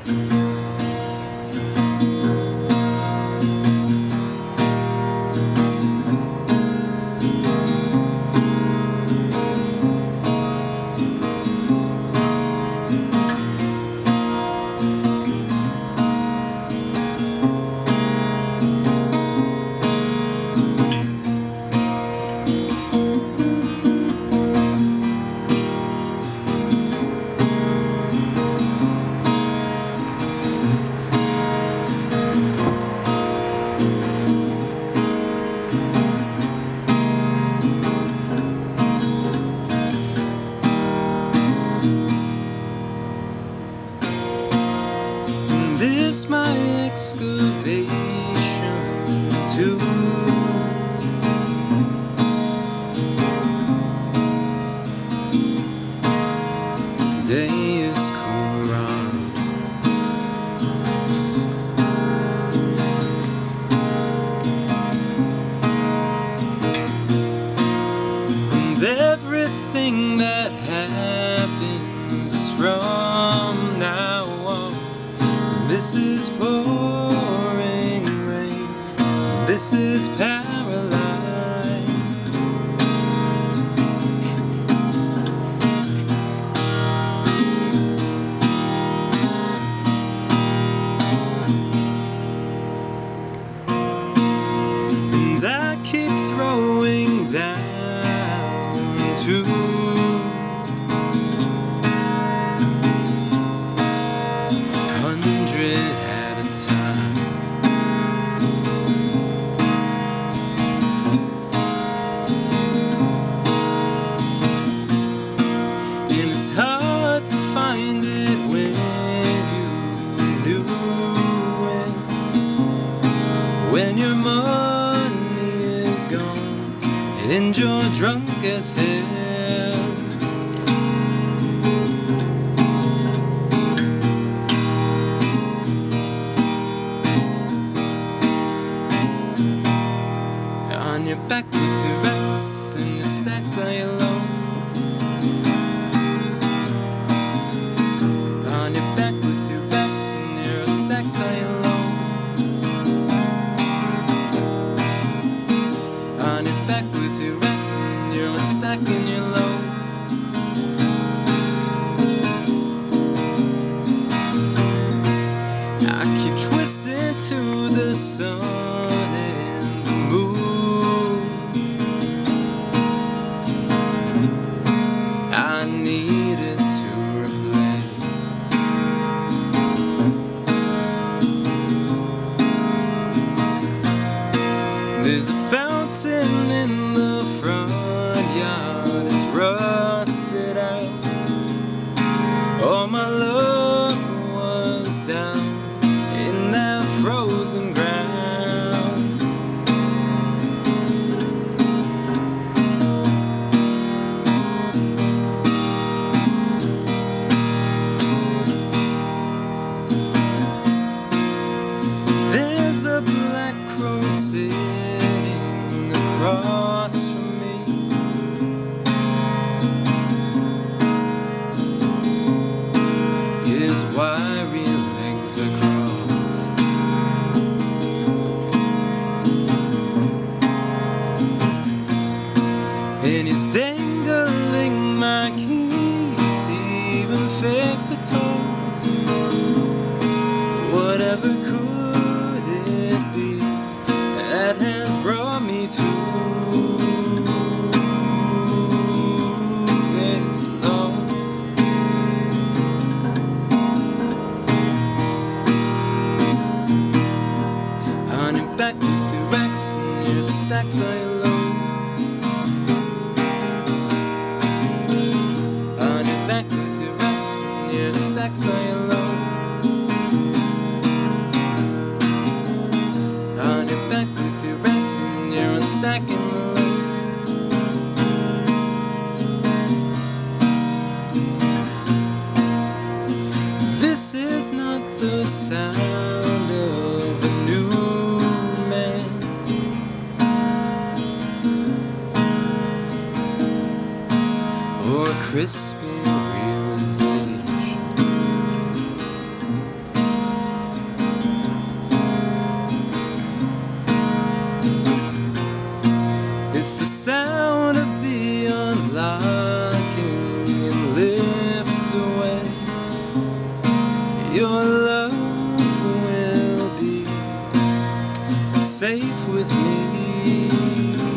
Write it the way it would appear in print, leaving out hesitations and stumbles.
This my excavation too. Day is Koussa, and everything that happens is from now on. This is pouring rain, this is paralyzed. And I keep throwing down too. 100 at a time. And it's hard to find it when you do it, when your money is gone and you're drunk as hell. On your back with your racks and your stacks are yellow. On your back with your racks and your stacks are yellow. On your back with your racks and you're stacking yellow. I keep twisting to the sun and the moon. I needed to replace. There's a fountain in the front yard, it's rusted out. All my love was down in that frozen ground. There's a black crow sitting across from me. His wiry legs are crossed, and he's dangling my keys. He even fakes a toss. Whatever could it be that has brought me to this loss? On your back with your racks and your stacks are yellow. On your back with your racks and your stacks are yellow. On your back with your racks and you're unstacking the load. This is not the sound of a new man, or a crispy realization. gonna be unlocking and lift away. Your love will be safe with me.